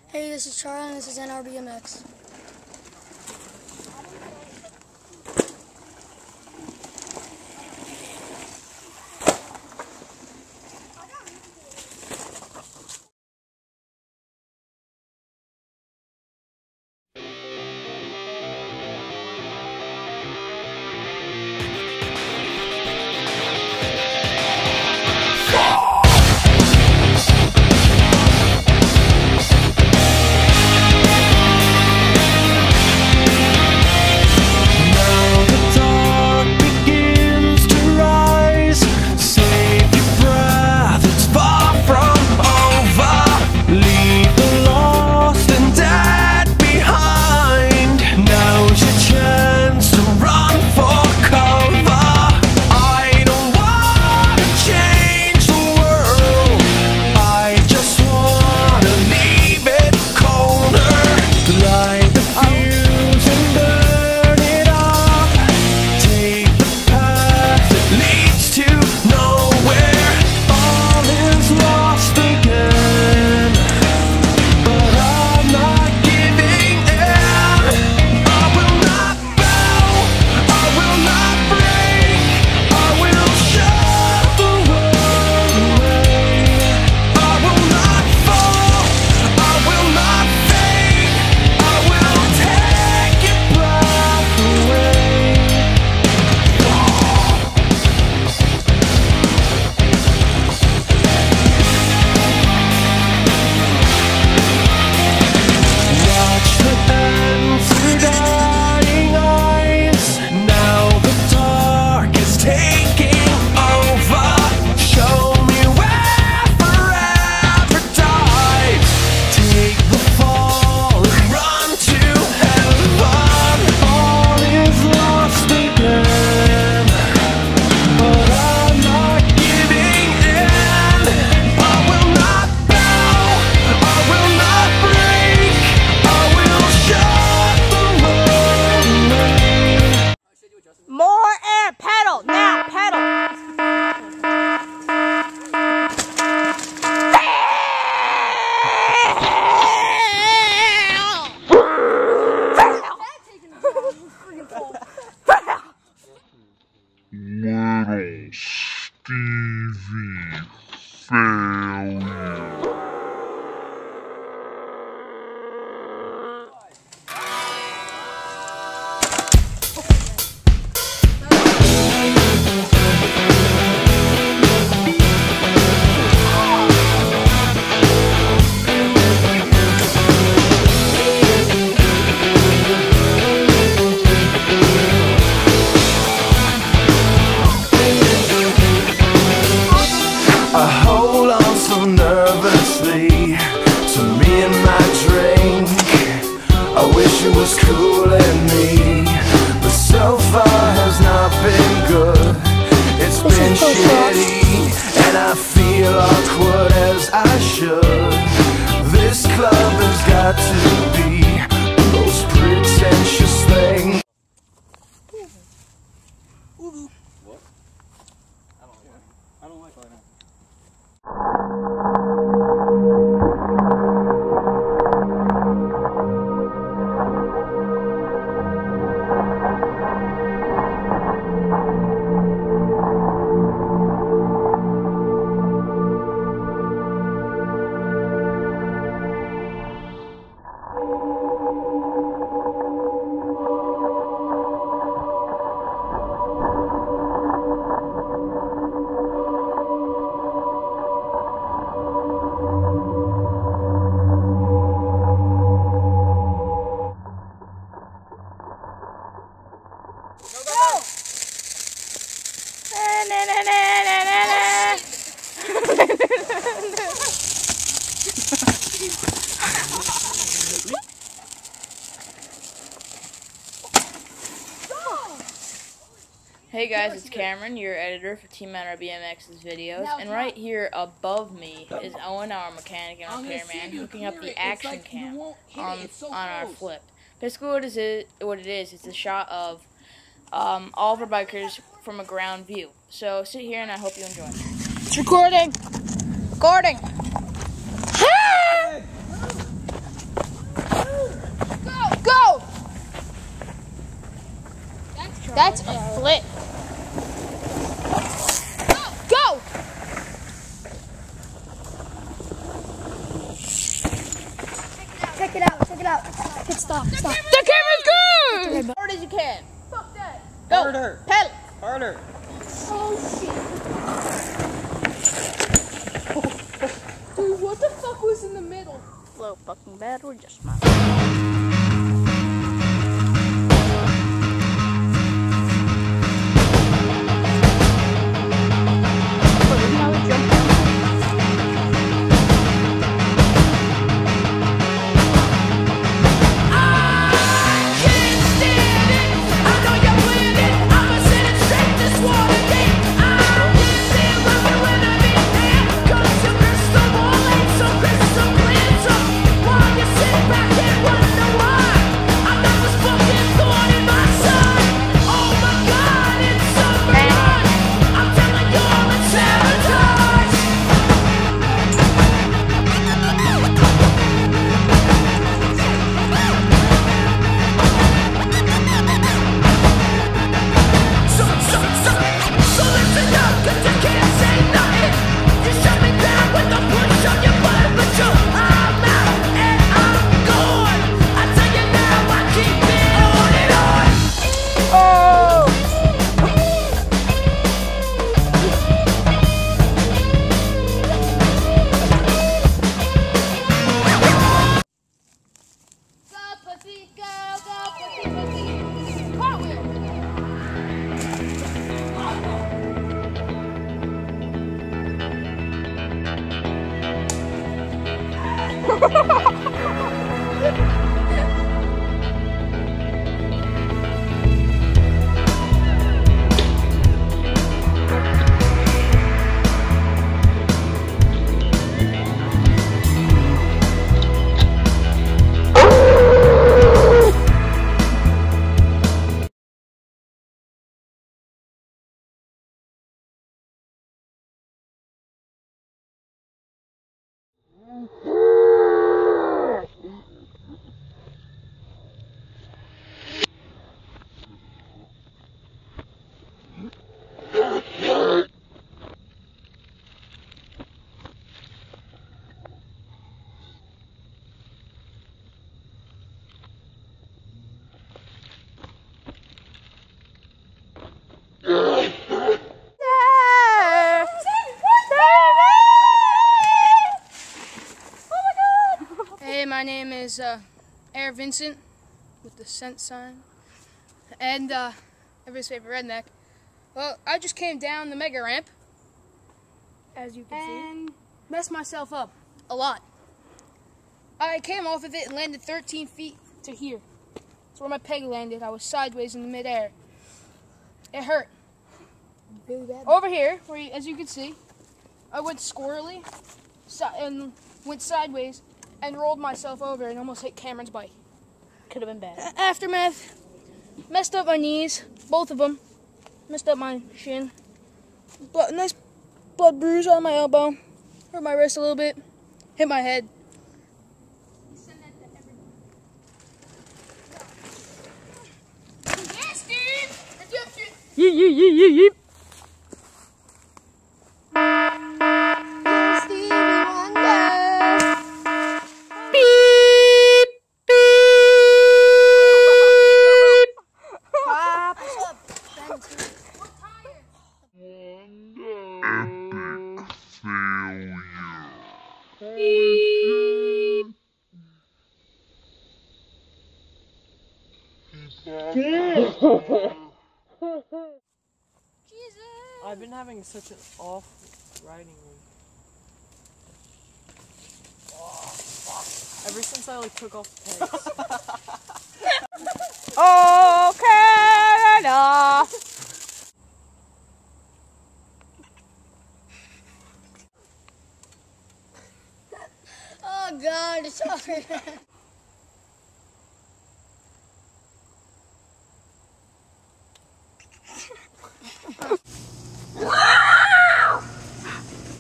Hey, this is Charlie and this is NRBMX. More air, pedal, now, pedal. Little Stevie failure. I hold on so nervously to me and my drink. I wish it was cooling me, but so far has not been good. It's been shitty, and I feel awkward as I should. This club has got to be the most pretentious thing. What? I don't like that. Hey guys, it's Cameron, your editor for Team NRBMX's videos, and right here above me is Owen, our mechanic and repairman, hooking up the action cam on our flip. Basically what it is, it's a shot of all of our bikers from a ground view. So sit here and I hope you enjoy. It's recording. Recording. That's a flip. Go! Check it out. Check it out. Hit stop. Stop. The camera's good! As hard as you can. Fuck that. Go. Harder. Pedal. Harder. Oh, shit. Dude, what the fuck was in the middle? Slow fucking bad, we're just not. Hey, my name is Air Vincent with the cent sign, and everybody's favorite redneck. Well, I just came down the mega ramp, As you can and messed myself up a lot. I came off of it and landed 13 feet to here. That's where my peg landed. I was sideways in the midair. It hurt. see. Really bad. Over here, as you can see, I went squirrely and went sideways and rolled myself over and almost hit Cameron's bike. Could have been bad. Aftermath, messed up my knees, both of them. Messed up my shin. Nice blood bruise on my elbow. Hurt my wrist a little bit. Hit my head. Yes, dude! Yeep. Stevie Wonder. Beep. Pop. What's up? I've been having such an off riding week. Ever since I took off the pegs. Oh, Canada! Oh God, sorry.